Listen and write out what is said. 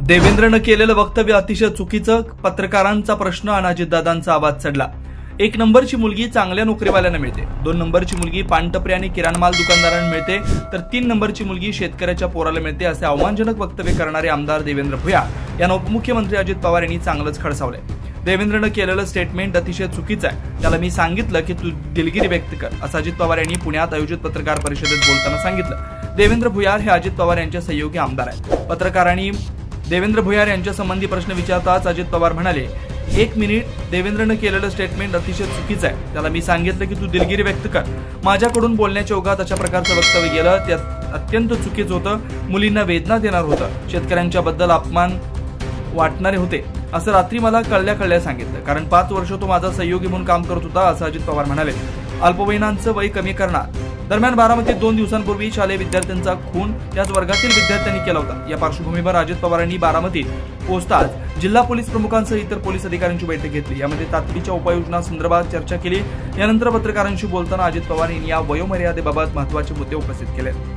देवेंद्रनं केलेलं वक्तव्य अतिशय चुकीचं, पत्रकारांचा प्रश्न आणि अजितदादांचा आवाज चढला। 1 नंबरची मुलगी चांगल्या नोकरीवाल्यांना मिळते, 2 नंबरची मुलगी पानटपरी आणि किराणा माल दुकानदारांना मिळते, तर 3 नंबरची मुलगी शेतकऱ्याच्या पोराला मिळते, असे अवमानजनक वक्तव्य करणारे आमदार देवेंद्र भुयार यांना उपमुख्यमंत्री अजित पवार यांनी चांगलंच खडसावलंय। देवेंद्रनं केलेलं स्टेटमेंट अतिशय चुकीचं आहे, त्याला मी सांगितलं की तू दिलगिरी व्यक्त कर, असं अजित पवार यांनी पुण्यात आयोजित पत्रकार परिषदेत बोलताना सांगितलं। देवेंद्र भुयार हे अजित पवार यांचे सहयोगी आमदार आहेत। पत्रकारांनी देवेंद्र भुयार यांच्या संबंधी प्रश्न विचारताच अजित पवार म्हणाले, 1 मिनिट, देवेंद्रनं केलेलं स्टेटमेंट अतिशय चुकीचं आहे, त्याला मी सांगितलं की तू दिलगिरी व्यक्त कर। माझ्याकडून बोलण्याच्या ओघात अशा प्रकारचं वक्तव्य गेलं, ते अत्यंत चुकीचं होतं, मुलींना वेदना देणार होतं, शेतकऱ्यांच्या बद्दल अपमान वाटणारे होते, असं रात्री मला कळल्या सांगितलं, कारण 5 वर्ष तो माझा सहयोगी म्हणून काम करत होता, असं अजित पवार म्हणाले। अल्पवयीनांचं वय कमी करणार। दरम्यान बारामतीत 2 दिवसांपूर्वी शालेय विद्यार्थ्यांचा खून त्याच वर्गातील विद्यार्थ्यांनी केला होता। या पार्श्वभूमीवर अजित पवारांनी बारामतीत पोहोचताच जिल्हा पोलीस प्रमुखांसह इतर पोलीस अधिकाऱ्यांची बैठक घेतली। यामध्ये तातडीच्या उपाययोजनांसंदर्भात चर्चा केली। यानंतर पत्रकारांशी बोलताना अजित पवार यांनी या वयोमर्यादेबाबत महत्त्वाचे मुद्दे उपस्थित केले।